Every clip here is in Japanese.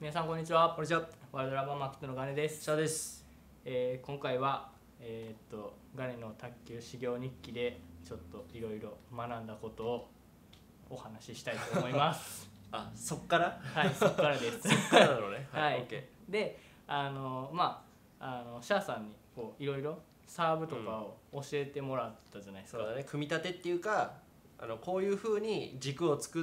皆さんこんにちは。 こんにちは。 ワールドラバーマーケットのガネです。 シャです。 今回は、ガネの卓球修行日記でちょっといろいろ学んだことをお話ししたいと思います。 あ、そっから？ はい、そっからです。 そっからなのね。 はい。 OK。 で、シャアさんにこういろいろサーブとかを教えてもらったじゃないですか。 そうだね。組み立てっていうか、こういう風に軸を作って、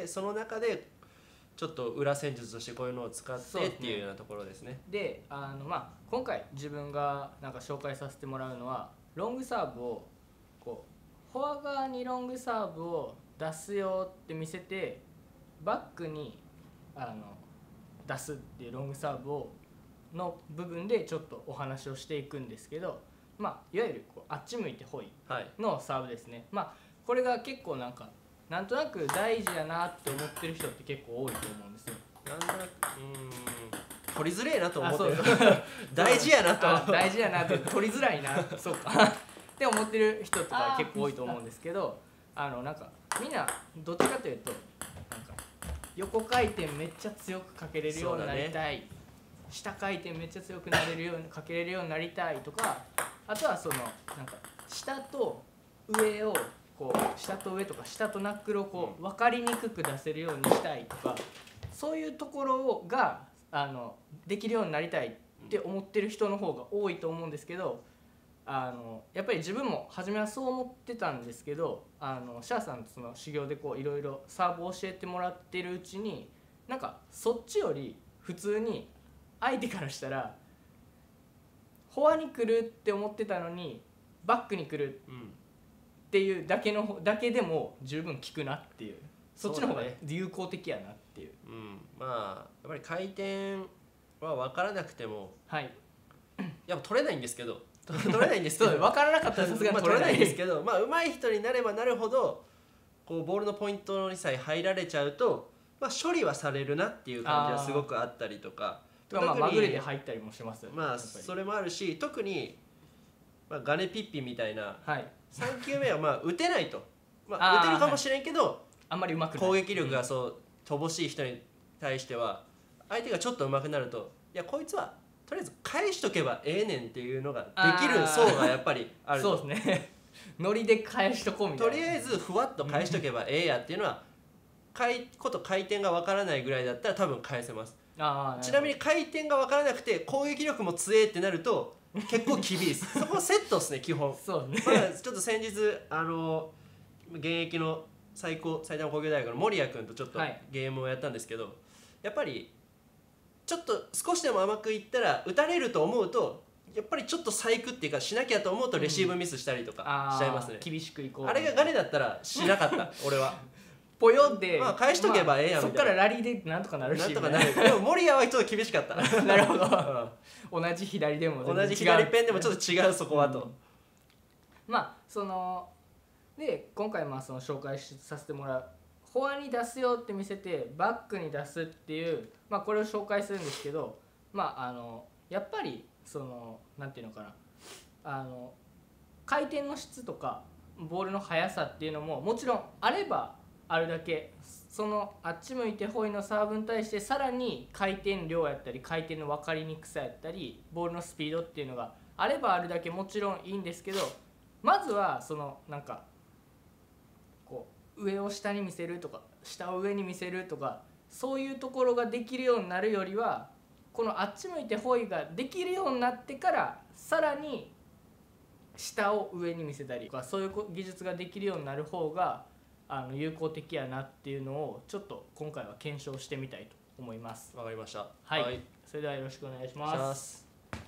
その中でちょっと裏戦術としてこういうのを使ってっていうようなところですね。 で、今回自分がなんか紹介させてもらうのはロングサーブをこうフォア側にロングサーブを出すよって見せてバックに出すっていうロングサーブをの部分でちょっとお話をしていくんですけど、いわゆるこうあっち向いてホイのサーブですね。これが結構なんとなく大事やなって思ってる人って結構多いと思うんですよ。 なんとなく取りづれえなと思ってる。大事やなと。 大事やなって取りづらいなそうかって思ってる人とか結構多いと思うんですけど、みんなどっちかというと横回転めっちゃ強くかけれるようになりたい、下回転めっちゃ強くかけれるようになりたいとか、あとは下と上を下と上とか下とナックルを分かりにくく出せるようにしたいとか、そういうところができるようになりたいって思ってる人の方が多いと思うんですけど、やっぱり自分も初めはそう思ってたんですけど、シャアさんとその修行でいろいろサーブを教えてもらってるうちにそっちより普通に相手からしたらフォアに来るって思ってたのにバックに来るっていうだけでも十分効くなっていう、そっちの方が有効的やなっていう。 やっぱり回転は分からなくても、 はい、 やっぱ取れないんですけど取れないんですけど分からなかったらさすがに取れないんですけど、上手い人になればなるほどこうボールのポイントにさえ入られちゃうと、処理はされるなっていう感じはすごくあったりとか、 まぐれで入ったりもしますよね。 それもあるし、特に、ガネピッピみたいな、 はい、 3球目は打てないと、打てるかもしれんけど、 あんまりうまくない攻撃力が乏しい人に対しては相手がちょっと上手くなると、いやこいつはとりあえず返しとけばええねんっていうのができる層がやっぱりあると。 そうですねノリで返しとこうみたいな。 とりあえずふわっと返しとけばええやっていうのは回転がわからないぐらいだったら多分返せます。ちなみに回転がわからなくて攻撃力も強えってなると結構厳しいですそこセットですね基本。 そうね、 ちょっと先日現役の埼玉工業大学の森谷君とちょっとゲームをやったんですけど、やっぱりちょっと少しでも甘くいったら打たれると思うと、やっぱりちょっと細工っていうかしなきゃと思うとレシーブミスしたりとかしちゃいますね。 厳しくいこう。 あれがガネだったらしなかった俺は。 ポヨで返しとけばええやんそっからラリーでなんとかなるし、 なんとかなる。でも森谷はちょっと厳しかったなるほど、同じ左でも同じ左ペンでもちょっと違うそこはと。 で今回その紹介させてもらうフォアに出すよって見せてバックに出すっていう、これを紹介するんですけど、やっぱりなんていうのかな、回転の質とかボールの速さっていうのももちろんあればあるだけ、そのあっち向いてホイのサーブに対してさらに回転量やったり回転の分かりにくさやったりボールのスピードっていうのがあればあるだけもちろんいいんですけど、まずは上を下に見せるとか下を上に見せるとか、そういうところができるようになるよりは、このあっち向いてホイができるようになってからさらに下を上に見せたりとか、そういう技術ができるようになる方が有効的やなっていうのをちょっと今回は検証してみたいと思います。 わかりました。 はい、それではよろしくお願いします。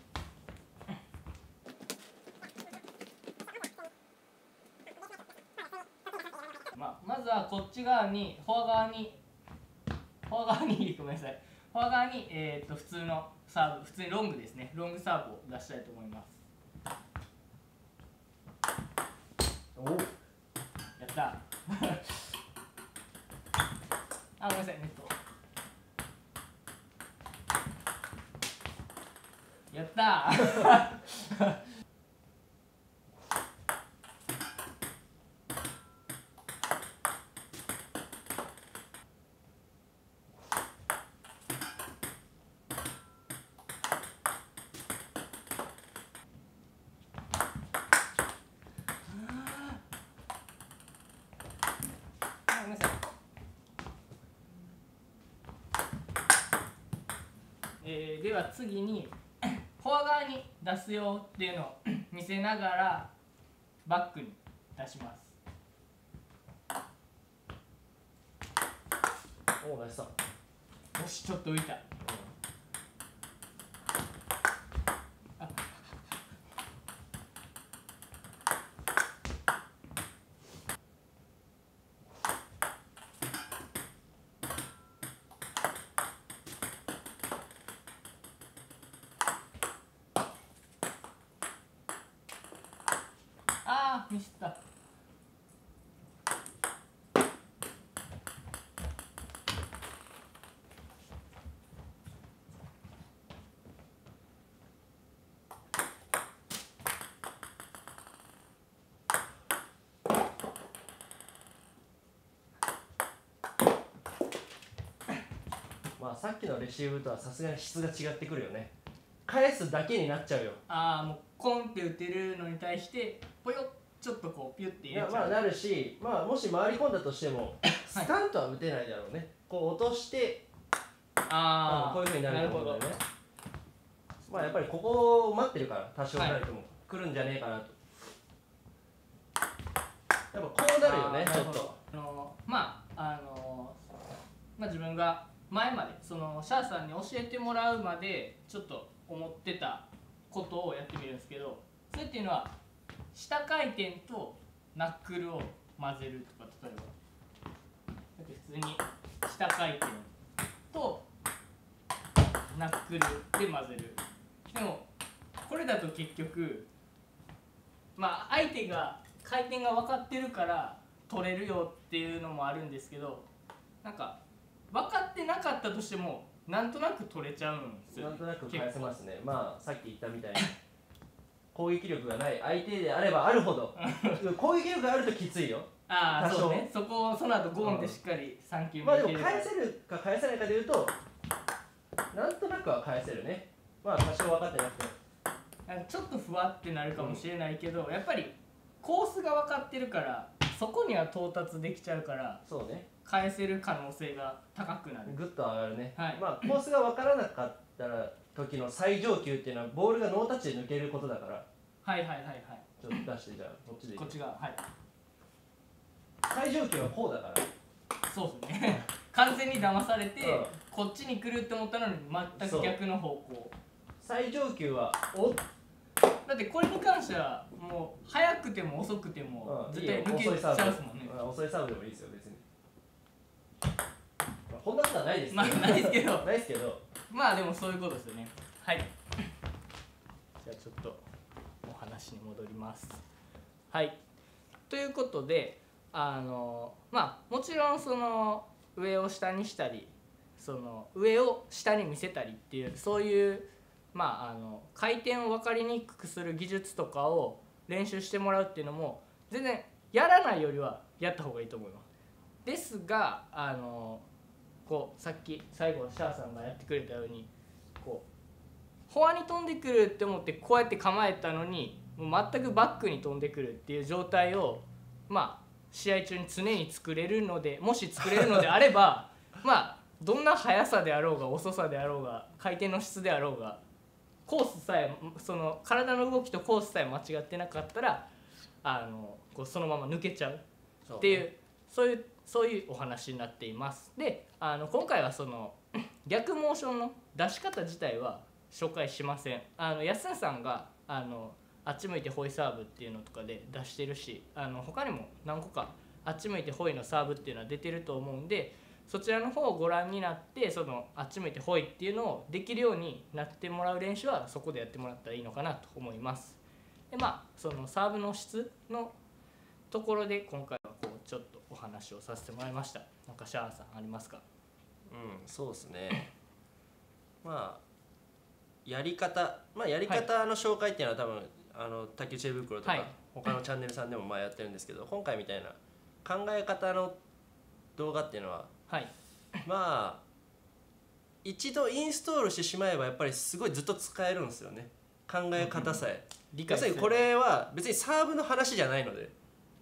まずはこっち側にフォア側にごめんなさい、フォア側に普通のサーブ、普通にロングですね、ロングサーブを出したいと思います。おお、やったごめんなさい、ネットやったでは次にフォア側に出すよっていうのを見せながらバックに出します。 おお、ナイスさ。 よし、ちょっと浮いた。ミスった。 まあさっきのレシーブとはさすがに質が違ってくるよね。返すだけになっちゃうよ。 もうコンって打てるのに対してポヨッちょっとこうピュッて入れちゃう。 まあなるし、まあもし回り込んだとしてもスタンとは打てないだろうね。こう落としてこういう風になると思うんだよね。まあやっぱりここを待ってるから多少なりとも来るんじゃねえかなと。やっぱこうなるよね、ちょっと。 まあ自分が前までそのシャーさんに教えてもらうまでちょっと思ってたことをやってみるんですけど、それっていうのは下回転とナックルを混ぜるとか、例えば普通に下回転とナックルで混ぜる。でもこれだと結局まあ相手が回転が分かってるから取れるよっていうのもあるんですけど、なんか分かってなかったとしてもなんとなく取れちゃうんですよ、 なんとなく返せますね。まあさっき言ったみたいに攻撃力がない相手であればあるほど攻撃力があるときついよ。 そうね、そこをその後ゴーンでしっかり3球目まあでも返せるか返せないかでいうとなんとなくは返せるね。まあ多少分かってなくてちょっとふわってなるかもしれないけど、やっぱりコースが分かってるからそこには到達できちゃうから、 そうね、 返せる可能性が高くなる。 グッと上がるね、 はい、 まあコースが分からなかったら時の最上級っていうのはボールがノータッチで抜けることだから、 はいはいはいはい、 ちょっと出して、じゃあこっちでいい、 こっち側、はい、 最上級はこうだから、 そうですね完全に騙されて、こっちに来るって思ったのに全く逆の方向。 最上級はだってこれに関してはもう速くても遅くても絶対抜けちゃうですもんね。 遅いサーブでもいいですよ別に。こんなことはないですまあないですけどないですけど、 まあでもそういうことですよね。はい、じゃあちょっとお話に戻ります。はい、ということでまあもちろんその上を下にしたりその上を下に見せたりっていうそういうまあ回転を分かりにくくする技術とかを練習してもらうっていうのも全然やらないよりはやった方がいいと思います。ですがこうさっき最後シャーさんがやってくれたようにこうフォアに飛んでくるって思ってこうやって構えたのにもう全くバックに飛んでくるっていう状態をまあ試合中に常に作れるので、もし作れるのであればまあどんな速さであろうが遅さであろうが回転の質であろうがコースさえその体の動きとコースさえ間違ってなかったらこうそのまま抜けちゃうっていうそういうお話になっています。で今回はその逆モーションの出し方自体は紹介しません。やすんさんがあっち向いてホイサーブっていうのとかで出してるし他にも何個かあっち向いてホイのサーブっていうのは出てると思うんで、そちらの方をご覧になってそのあっち向いてホイっていうのをできるようになってもらう練習はそこでやってもらったらいいのかなと思います。でまあそのサーブの質のところで今回はこうちょっとお話をさせてもらいました。なんかシャーさんありますか？ そうですねまあやり方の紹介っていうのは多分卓球知恵袋とか、他のチャンネルさんでもやってるんですけど、今回みたいな考え方の動画っていうのは、まあ一度インストールしてしまえばやっぱりすごいずっと使えるんですよね、考え方さえ。要するにこれは別にサーブの話じゃないので、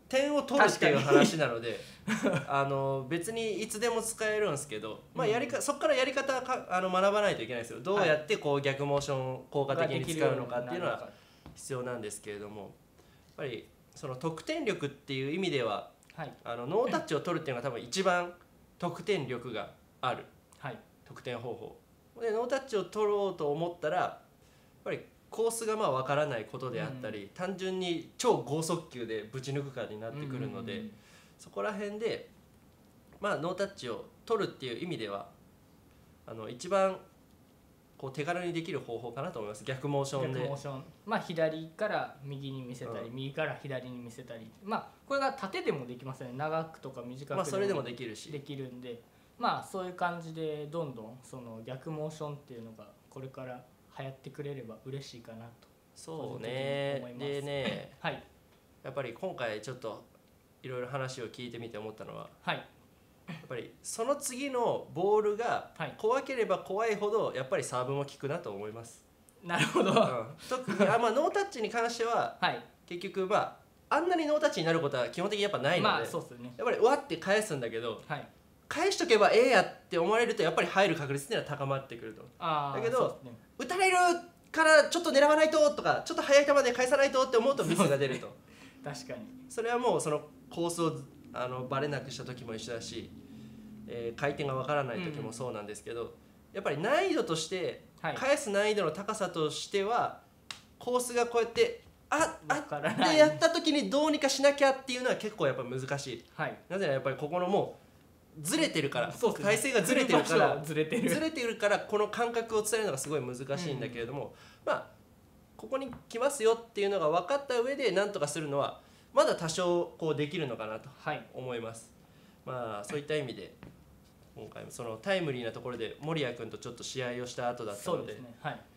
点を取るっていう話なので別にいつでも使えるんですけど、まあ、そこからやり方は学ばないといけないですよ。どうやってこう逆モーションを効果的に使うのかっていうのは必要なんですけれども、やっぱりその得点力っていう意味では、ノータッチを取るっていうのが多分一番得点力がある、得点方法で、ノータッチを取ろうと思ったらやっぱりコースがまあ分からないことであったり、単純に超剛速球でぶち抜くかになってくるので、そこら辺で、まあ、ノータッチを取るっていう意味では一番こう手軽にできる方法かなと思います。逆モーションで、 まあ、左から右に見せたり、右から左に見せたり、まあ、これが縦でもできますよね。長くとか短くまあそれでもできるしできるんで、まあそういう感じでどんどんその逆モーションっていうのがこれから流行ってくれれば嬉しいかなと。 そうね。でね、やっぱり今回ちょっといろいろ話を聞いてみて思ったのは、やっぱりその次のボールが怖ければ怖いほどやっぱりサーブも効くなと思います。 なるほど。 特にまあノータッチに関しては、結局まああんなにノータッチになることは基本的にやっぱないので、やっぱりうわって返すんだけど、返しとけばええやって思われるとやっぱり入る確率っていうのは高まってくると。だけど、打たれるからちょっと狙わないととか、ちょっと速い球で返さないとって思うとミスが出ると。 確かに。 それはもうそのコースをバレなくした時も一緒だし、回転がわからない時もそうなんですけど、やっぱり難易度として返す難易度の高さとしては、コースがこうやってってやった時にどうにかしなきゃっていうのは結構やっぱ難しい。なぜならやっぱりここのもうずれてるから、体勢がずれてるからずれてるからこの感覚を伝えるのがすごい難しいんだけれども、まあここに来ますよっていうのが分かった上で何とかするのはまだ多少こうできるのかなと思います。まあそういった意味で今回もそのタイムリーなところで森谷君とちょっと試合をした後だったので、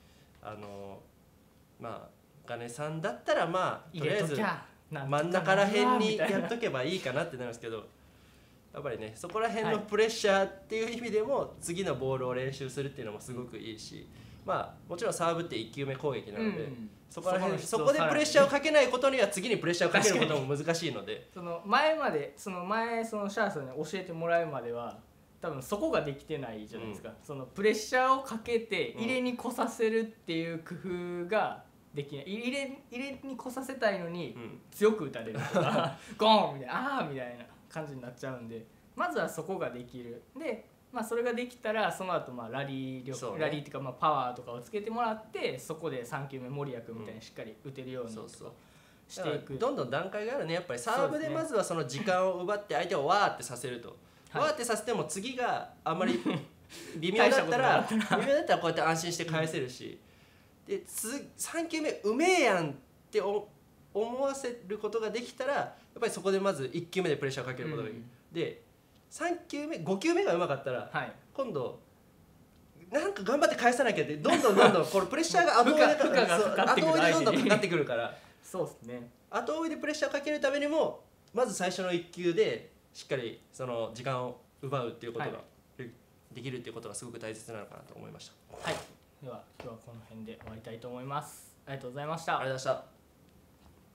まあ金さんだったらまあとりあえず真ん中ら辺にやっとけばいいかなってなるんですけど、やっぱりねそこら辺のプレッシャーっていう意味でも次のボールを練習するっていうのもすごくいいし、まあもちろんサーブって1球目攻撃なので、そこでプレッシャーをかけないことには次にプレッシャーをかけることも難しいので、 その前そのシャーさんに教えてもらうまでは多分そこができてないじゃないですか。そのプレッシャーをかけて入れに来させるっていう工夫ができない。入れに来させたいのに強く打たれるとかゴーンみたいなみたいな感じになっちゃうんで、まずはそこができる。で、まあ、それができたらその後まあラリーっていうかまあパワーとかをつけてもらって、そこで3球目森谷君みたいにしっかり打てるようにしていく。 どんどん段階があるね。やっぱりサーブでまずはその時間を奪って相手をわーってさせると、わーってさせても次があんまり微妙だったらこうやって安心して返せるし、で3球目うめえやんって思わせることができたら、やっぱりそこでまず1球目でプレッシャーをかけることができる。で3球目5球目がうまかったら、今度なんか頑張って返さなきゃってどんどんこのプレッシャーが後追いでどんどんかかってくるから、 そうですね、 後追いでプレッシャーをかけるためにもまず最初の1球でしっかりその時間を奪うっていうことができるっていうことがすごく大切なのかなと思いました。 では今日はこの辺で終わりたいと思います。ありがとうございました。 ありがとうございました。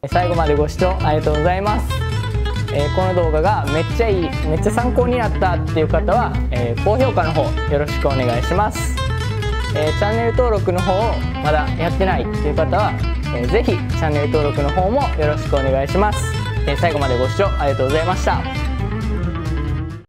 最後までご視聴ありがとうございます。この動画がめっちゃいい、めっちゃ参考になったっていう方は、高評価の方よろしくお願いします。チャンネル登録の方をまだやってないっていう方は、ぜひチャンネル登録の方もよろしくお願いします。最後までご視聴ありがとうございました。